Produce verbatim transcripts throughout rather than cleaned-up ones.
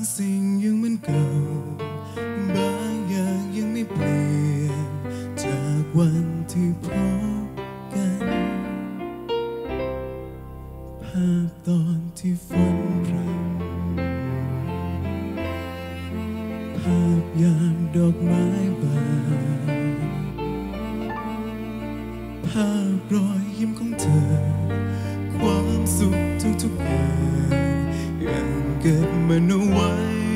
สิ่งยังเหมือนเก่าบางอย่างยังไม่เปลี่ยนจากวันที่พบกันภาพตอนที่ฝนพรำภาพยามดอกไม้บานภาพรอยยิ้มของเธอความสุขทุกๆอย่างยังเก็บมันเอาไว้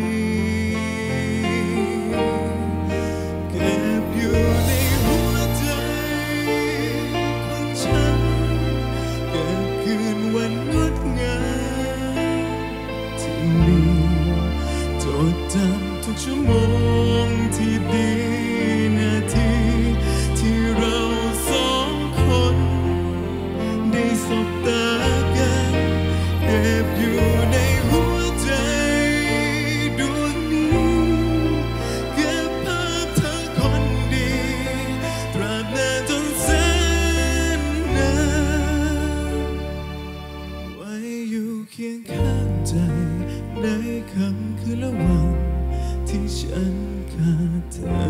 เก็บอยู่ในหัวใจของฉันเก็บคืนวันงดงามที่มีจดจำทุกชั่วโมงที่ดีนาทีที่เราสองคนได้สบตากันเก็บอยู่ในหัวใจดวงนี้เก็บภาพเธอคนดีตราบนานจนแสนนานไว้อยู่เคียงข้างใจในค่ำคืนและวันที่ฉันขาดเธอ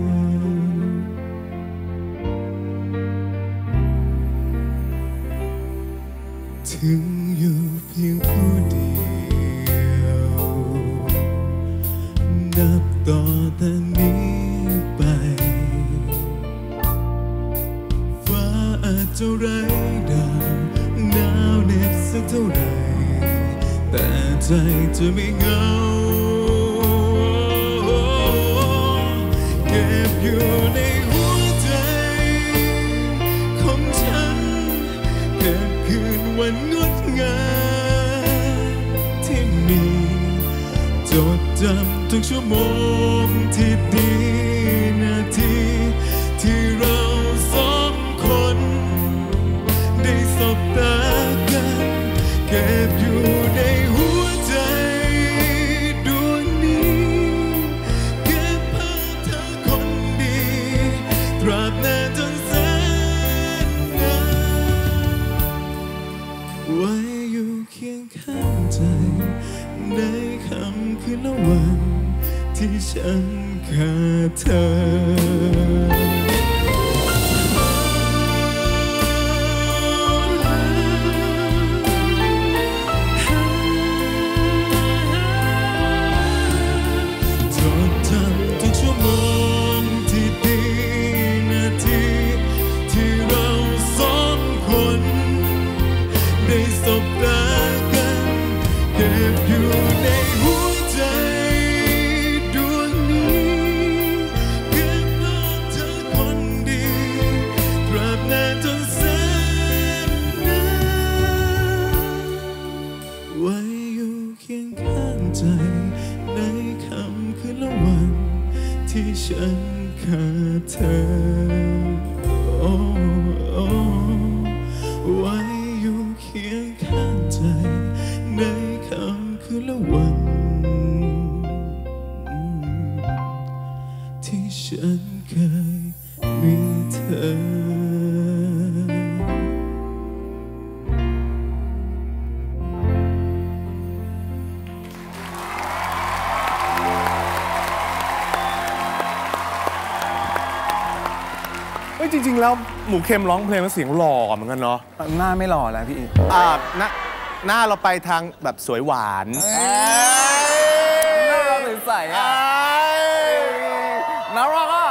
ถึงอยู่เพียงผู้เดียวนับต่อแต่นี้ไปฟ้าอาจจะไร้ดาวหนาวเหน็บสักเท่าไหร่แต่ใจจะไม่เหงาเก็บอยู่ในหัวใจของฉันเก็บคืนวันงดงามที่มีจดจำทุกชั่วโมงที่ดีนาทีที่เราสองคนได้สบตากันเก็บอยู่ในหัวใจดวงนี้เก็บภาพเธอคนดีตราบนานจนแสนนานไว้อยู่เคียงข้างใจในค่ำคืนและวันที่ฉันขาดเธอจดจำทุกชั่วโมงที่ดีนาทีที่เราสองคนได้สบตากันเก็บอยู่ในหัวใจดวงนี้เก็บภาพเธอคนดีตราบนานจนแสนนานไว้อยู่เคียงข้างใจในค่ำคืนและวันที่ฉันขาดเธอโอ้โอ้ไว้อยู่เคียงข้างใจในค่ำคืนและวันที่ฉันเคยมีเธอเฮ้ยจริงๆแล้วหมูเค็มร้องเพลงแล้วเสียงหล่อเหมือนกันเนาะหน้าไม่หล่อแล้วพี่อ่าหน้าหน้าเราไปทางแบบสวยหวานหน้าเราใสๆอ่ะน่ารักอ่ะ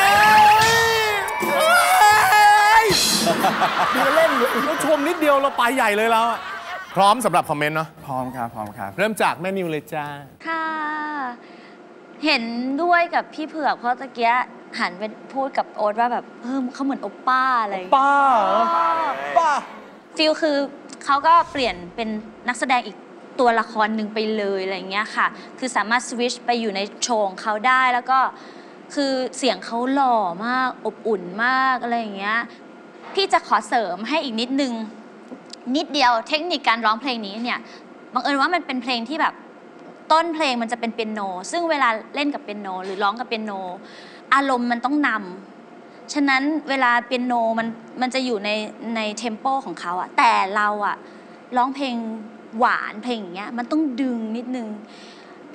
ดูเล่นอยู่ชมนิดเดียวเราไปใหญ่เลยแล้วอะพร้อมสำหรับคอมเมนต์เนาะพร้อมครับพร้อมครับเริ่มจากแม่นิวเลยจ้าค่ะ เห็นด้วยกับพี่เผือกเพราะตะเกียหันไปพูดกับโอ๊ตว่าแบบเออเขาเหมือนโอป้าอะไรป้าป้าฟิลคือเขาก็เปลี่ยนเป็นนักแสดงอีกตัวละครหนึ่งไปเลยอะไรเงี้ยค่ะคือสามารถสวิชไปอยู่ในโชว์ของเขาได้แล้วก็คือเสียงเขาหล่อมากอบอุ่นมากอะไรอย่างเงี้ยพี่จะขอเสริมให้อีกนิดนึงนิดเดียวเทคนิคการร้องเพลงนี้เนี่ยบังเอิญว่ามันเป็นเพลงที่แบบต้นเพลงมันจะเป็นเปียโนซึ่งเวลาเล่นกับเปียโนหรือร้องกับเปียโนอารมณ์มันต้องนำฉะนั้นเวลาเปียโนมันมันจะอยู่ในในเทมโปของเขาอะแต่เราอะร้องเพลงหวานเพลงอย่างเงี้ยมันต้องดึงนิดนึง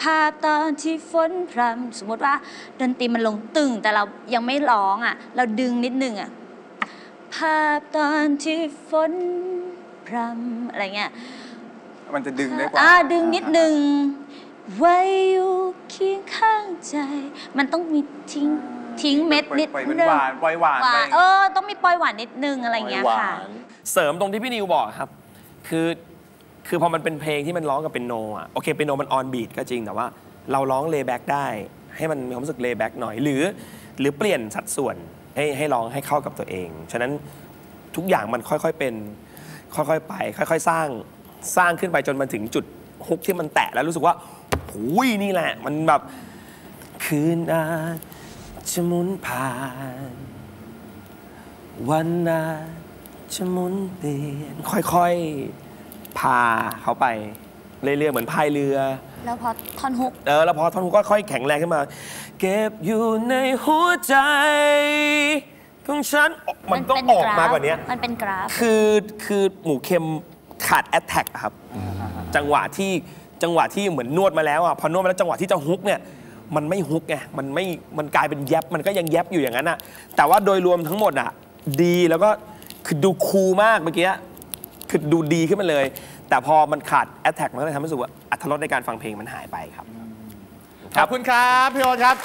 ภาพตอนที่ฝนพรำสมมติว่าดนตรีมันลงตึงแต่เรายังไม่ร้องอ่ะเราดึงนิดนึงอ่ะภาพตอนที่ฝนพรำอะไรเงี้ยมันจะดึงได้กว่าอ่าดึงนิดนึงไว้อยู่เคียงข้างใจมันต้องมีทิ้งทิ้งเม็ดนิดนึงหวานปล่อยหวานไปเออต้องมีปล่อยหวานนิดนึงอะไรเงี้ยค่ะเสริมตรงที่พี่นิวบอกครับคือคือพอมันเป็นเพลงที่มันร้องกับเป็นโนอ่ะโอเคเป็นโนมันออนบีทก็จริงแต่ว่าเราร้องเลย์แบ็กได้ให้มันมีความรู้สึกเลย์แบ็กหน่อยหรือหรือเปลี่ยนสัดส่วนให้ให้ร้องให้เข้ากับตัวเองฉะนั้นทุกอย่างมันค่อยๆเป็นค่อยๆไปค่อยๆสร้างสร้างขึ้นไปจนมันถึงจุดฮุกที่มันแตะแล้วรู้สึกว่าหุยนี่แหละมันแบบคืนอาจะหมุนผ่านวันอาจะหมุนเปลี่ยนค่อยๆพาเขาไปเรื่อยๆเหมือนพายเรือแล้วพอท่อนฮุกเออแล้วพอท่อนฮุกก็ค่อยแข็งแรงขึ้นมาเก็บอยู่ในหัวใจของฉันมันต้องออกมากว่านี้มันเป็นกราฟคือคือหมูเค็มขาดแอตแทกครับจังหวะที่จังหวะที่เหมือนนวดมาแล้วอ่ะพอนวดมาแล้วจังหวะที่จะฮุกเนี่ยมันไม่ฮุกไงมันไม่มันกลายเป็นแยบมันก็ยังแยบอยู่อย่างนั้นอ่ะแต่ว่าโดยรวมทั้งหมดอ่ะดีแล้วก็คือดูคูลมากเมื่อกี้คือดูดีขึ้นมาเลยแต่พอมันขาดแอตแทกมันก็เลยทำให้รู้สึกว่าอรรถรสในการฟังเพลงมันหายไปครับขอบคุณครับพี่โอ๊ตครับ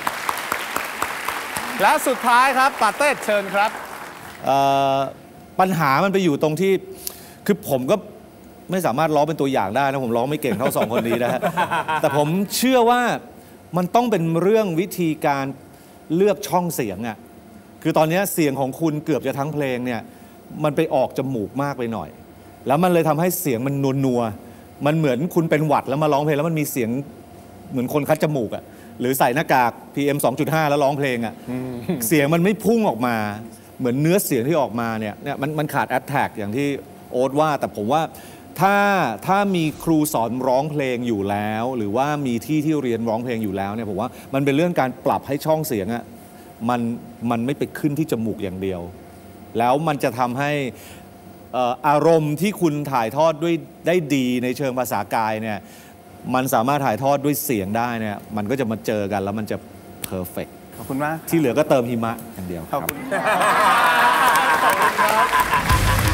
และสุดท้ายครับปาเต้เชิญครับปัญหามันไปอยู่ตรงที่คือผมก็ไม่สามารถร้องเป็นตัวอย่างได้นะผมร้องไม่เก่งเท่าสองคนนี้นะฮะแต่ผมเชื่อว่ามันต้องเป็นเรื่องวิธีการเลือกช่องเสียงอ่ะคือตอนนี้เสียงของคุณเกือบจะทั้งเพลงเนี่ยมันไปออกจมูกมากไปหน่อยแล้วมันเลยทำให้เสียงมันนัวๆมันเหมือนคุณเป็นหวัดแล้วมาร้องเพลงแล้วมันมีเสียงเหมือนคนคัดจมูกอ่ะหรือใส่หน้ากาก พี เอ็ม สองจุดห้า แล้วร้องเพลงอ่ะเสียงมันไม่พุ่งออกมาเหมือนเนื้อเสียงที่ออกมาเนี่ยเนี่ยมันมันขาดแอตแทกอย่างที่โอ๊ตว่าแต่ผมว่าถ้าถ้ามีครูสอนร้องเพลงอยู่แล้วหรือว่ามีที่ที่เรียนร้องเพลงอยู่แล้วเนี่ยผมว่ามันเป็นเรื่องการปรับให้ช่องเสียงอ่ะมันมันไม่ไปขึ้นที่จมูกอย่างเดียวแล้วมันจะทำให้อารมณ์ที่คุณถ่ายทอดด้วยได้ดีในเชิงภาษากายเนี่ยมันสามารถถ่ายทอดด้วยเสียงได้เนี่ยมันก็จะมาเจอกันแล้วมันจะเพอร์เฟกต์ขอบคุณมากที่เหลือก็เติมหิมะอย่างเดียวขอบคุณครับ